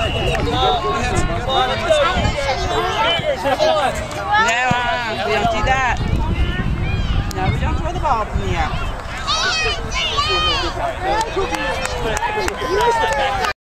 we don't do that. No, we don't throw the ball up in the air.